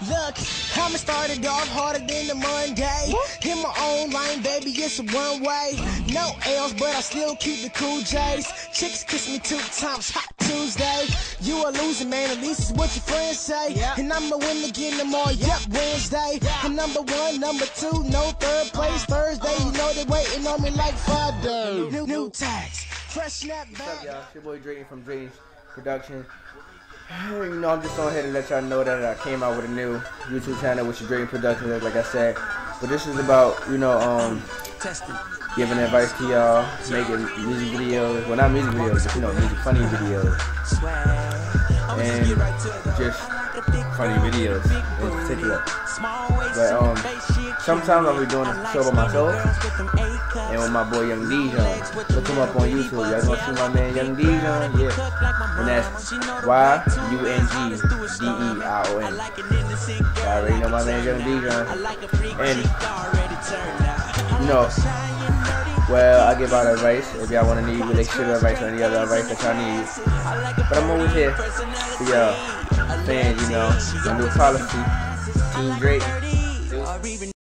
Look, I'ma start it off harder than the Monday. In my own lane, baby, it's a one way. No L's, but I still keep the cool J's. Chicks kiss me 2 times, hot Tuesday. You a loser, man, at least it's what your friends say. And I'ma win again tomorrow, yep, Wednesday. I'm number 1, number 2, no third place. Thursday, you know they waiting on me like Friday. New tax, fresh snapback. What's up, y'all? It's your boy Drayton from Drayton Production. You know, I'm just on here to let y'all know that I came out with a new YouTube channel, which is Drayton Production, like I said. But this is about, you know, giving advice to y'all, making music videos. Well, not music videos, but, you know, music funny videos. And just funny videos in particular. But sometimes I'll be doing a show by myself and with my boy Young Dijon. Look him up on YouTube. Y'all gonna see my man Young Dijon? Yeah. And that's YUNGDEION. Y'all already know my man Young Dijon. And you know, well, I give out advice if y'all want to need relationship advice or any other advice that y'all need. But I'm always here for y'all fans, you know. My new policy, Team Drake.